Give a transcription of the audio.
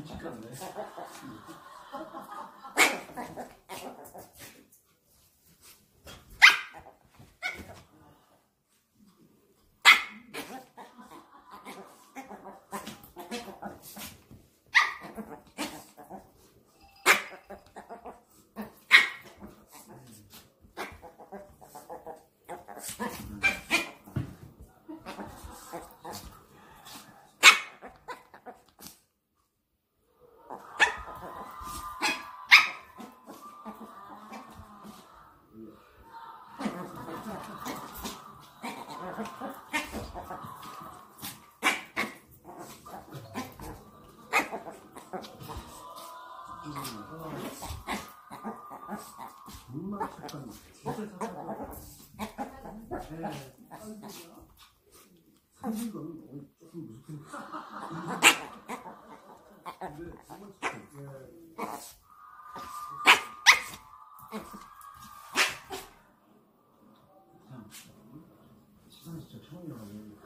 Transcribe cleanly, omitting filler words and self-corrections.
일찍 갔네. 정말 착한 진짜 착하다. 생긴 거는 조금 무섭긴 근데 정말 착해. 시간이 진짜 처음이라고.